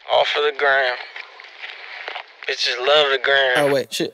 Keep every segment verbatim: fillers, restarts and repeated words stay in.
All for the gram. Bitches love the gram. Oh wait, shit.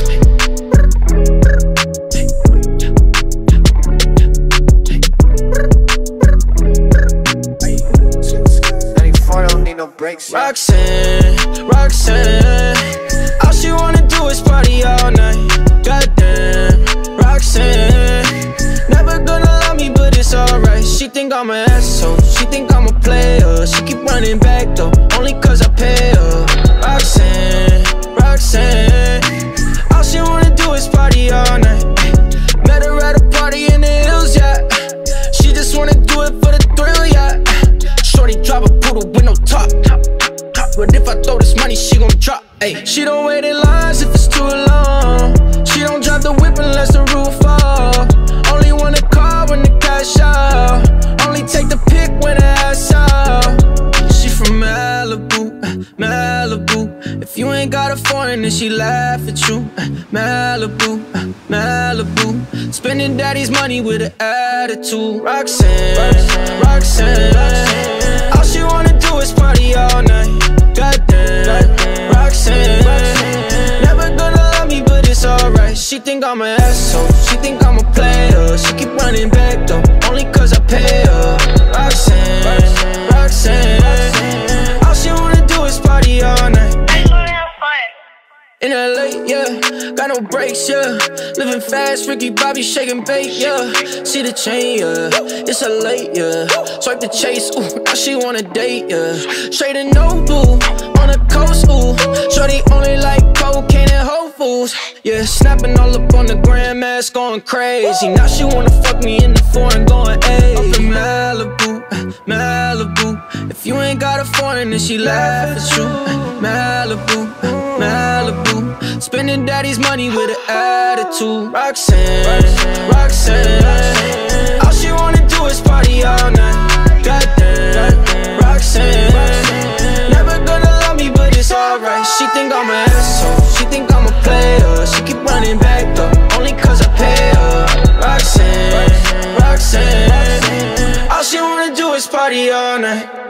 ninety-four don't need no breaks. Roxanne, Roxanne, all she wanna do is party all night. Goddamn, Roxanne, never gonna love me, but it's alright. She think I'm an asshole, she think I'm a player. She keep running back though, only cause I pay her. Roxanne, Roxanne, all she wanna do is party all night. Met her at a party in the hills, yeah. She just wanna do it for the thrill, yeah. Shorty drive a poodle with no top, but if I throw this money, she gon' drop. Ay, she don't wait in lines if it's too long. She don't drive the whip unless the roof fall. Only want a car when the cash out. Only take the pic when the ass out. She from Malibu, Malibu. If you ain't got a foreign, then she laugh at you. Malibu, Malibu. Spending daddy's money with an attitude. Roxanne, Roxanne, Roxanne. All she wanna do is party all night. Goddamn, Roxanne, Roxanne. Never gonna love me, but it's alright. She think I'm an asshole, she think I'm a player. She keep running back though, only cause I pay her. Roxanne, Roxanne, Roxanne. All she wanna do is party all night. In L A, yeah, got no brakes, yeah. Living fast, Ricky Bobby shaking bait, yeah. See the chain, yeah, it's a late, yeah. Swipe the chase, ooh, now she wanna date, yeah. Straight and no blue, on the coast, ooh. Shorty only like cocaine and Whole Foods, yeah. Snapping all up on the grandmas, going crazy. Now she wanna fuck me in the foreign, going ayy. Up in Malibu, Malibu. If you ain't got a foreign, then she laugh at you. Malibu, Malibu. Spending daddy's money with an attitude. Roxanne, Roxanne, Roxanne. All she wanna do is party all night. Goddamn, Roxanne, Roxanne. Never gonna love me, but it's alright. She think I'm an asshole, she think I'm a player. She keep running back though, only cause I pay her. Roxanne, Roxanne, Roxanne. All she wanna do is party all night.